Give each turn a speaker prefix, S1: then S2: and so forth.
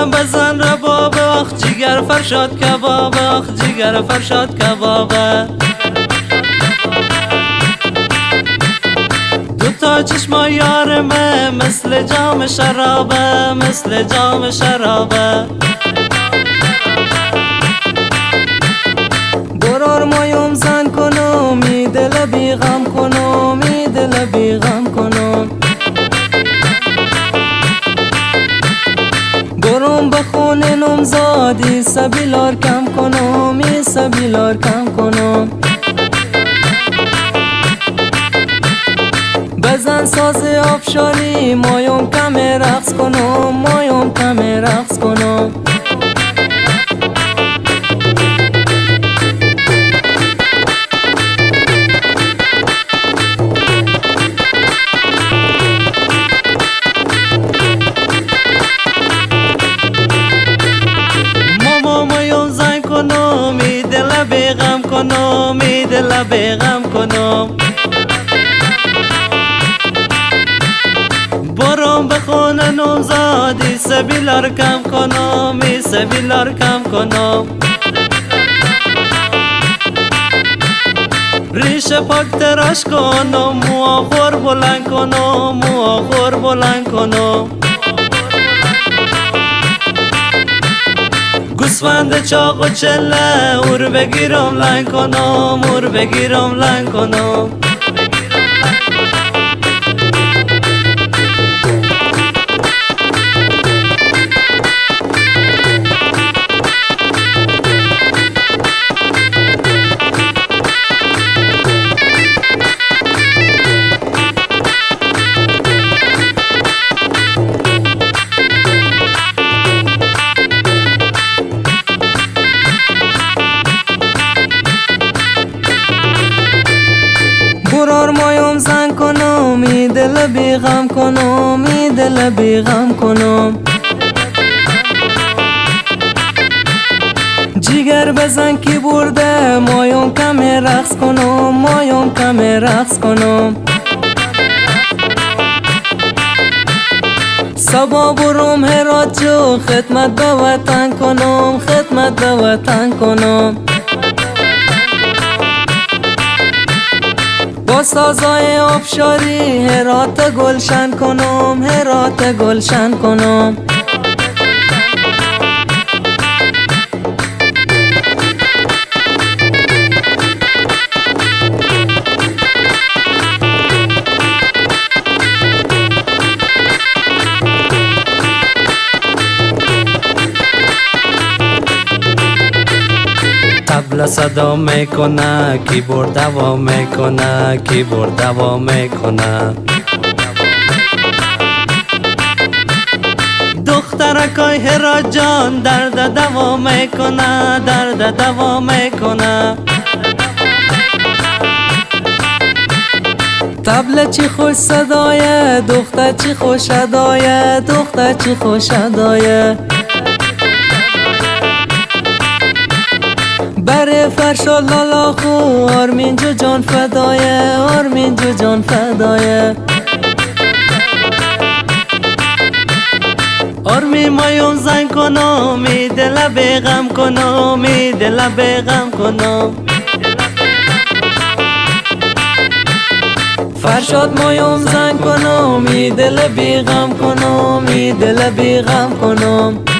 S1: بزن رباب آخ جگر فرشاد کباب آخ جگر فرشاد کباب دوتا چشما یارمه مثل جام شرابه مثل جام شرابه برار مایم زن کنم می دل بیغم کنم می دل بیغم کنم برم بخونه نمزادی سبیلار کم کنم می سبیلار کم کنم بزن ساز آبشاری مایم کم رقص کنم مایم کم رقص کنم می دل بیغم کنم می دل بیغم کنم برم بخونه نمزادی سبیلار کم کنم می سبیلار کم کنم ریش پاک تراش کنم مواخور بلند کنم مواخور بلند کنم گوسفند چاق و چله اور بگیرم لنگ کنم اور بگیرم لنگ کنم برار مایم زن کنم می دل بیغم کنم می دل بیغم کنم جیگر بزن کی برده مایم کم رقص کنم مایم کم رقص کنم صبا برم هرات جو خدمت به وطن کنم خدمت به وطن کنم با سازای آبشاری هرات گلشن کنم هرات گلشن کنم تبله صدا میکنه کیبورد دوام میکنه کیبورد دوام میکنه دخترکای هرات جان درد دوام میکنه درد دوام میکنه تبله چی خوش صدایه دختر چی خوش ادایه دختر چی خوش ادایه بره فرشاد لالا خو آرمین جو جان فدایه آرمین جو جان فدایه آرمین مایم زن کنم می دل بیغم کنم می دل بیغم کنم فرشاد مایم زن کنم می دل بیغم کنم می دل بیغم کنم